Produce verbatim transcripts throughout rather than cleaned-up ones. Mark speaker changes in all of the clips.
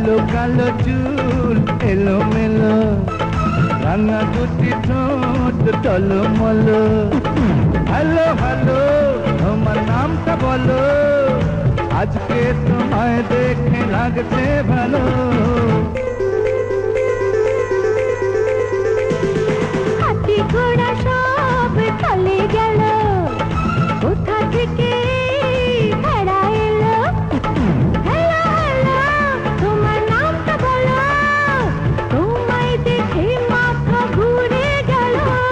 Speaker 1: কালো কালো চুল এলোমেলো রাঙা দুটি ঠোঁট টলমলো হ্যালো হ্যালো তোমার নামটা বলো আজকে তোমায় দেখে লাগছে ভালো
Speaker 2: হাতি ঘোড়া সব চলে গেল কোথা থেকে ভেড়া এলো হ্যালো হ্যালো তোমার নামটা বলো তোমায় দেখে মাথা ঘুরে গেল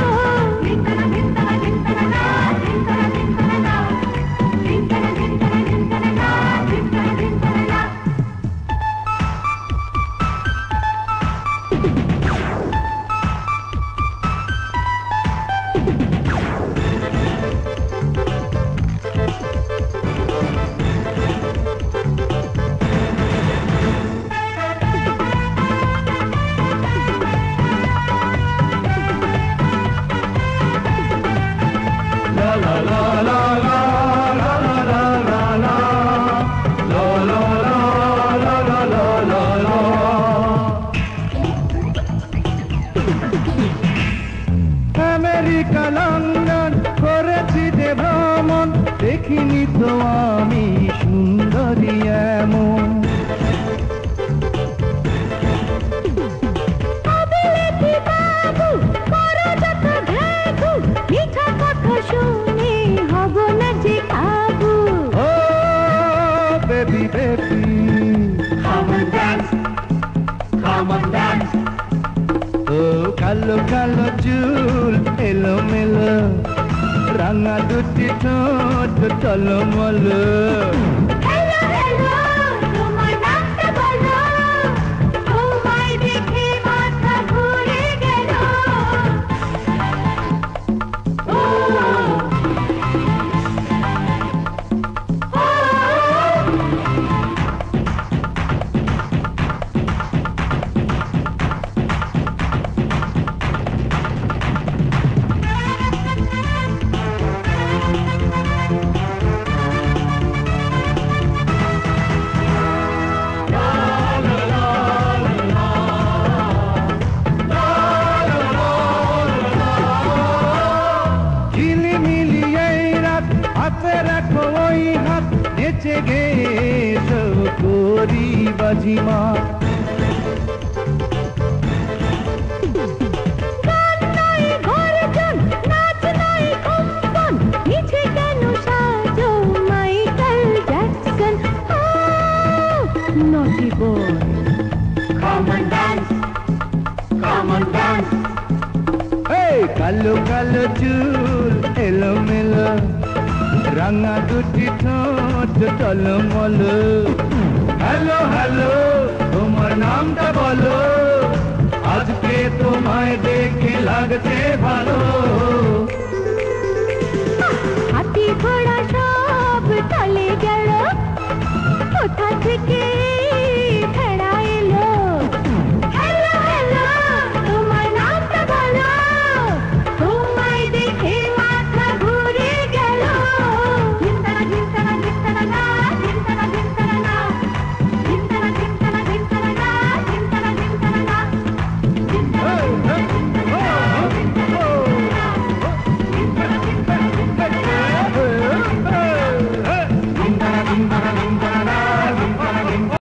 Speaker 2: আমেরিকা লন্ডন করেছি যে ভ্রমণ দেখিনি তো আমি সুন্দরী এমন মিঠা কথা শুনে হব না যে কাবু ও baby baby come on dance come on dance ও কালো কালো চুল এলোমেলো রাঙা দুটি ঠোঁট টলমলো হ্যালো হ্যালো তোমার নামটা বলো তোমায় দেখে মাথা ঘুরে গেল ও নেচে গেছো করি বাজিমা গান নাই গর্জন নাচ নাই কম্পন নিচে কেন সাজো মাইকেল জ্যাকসন নটি বয় come on dance come on dance এই কালো কালো চুল এলোমেলো রাঙা দুটি ঠোঁট টলমলো হ্যালো হ্যালো তোমার নামটা বলো আজকে তোমায় দেখে লাগছে ভালো হাতি ঘোড়া সব চলে গেল কোথা থেকে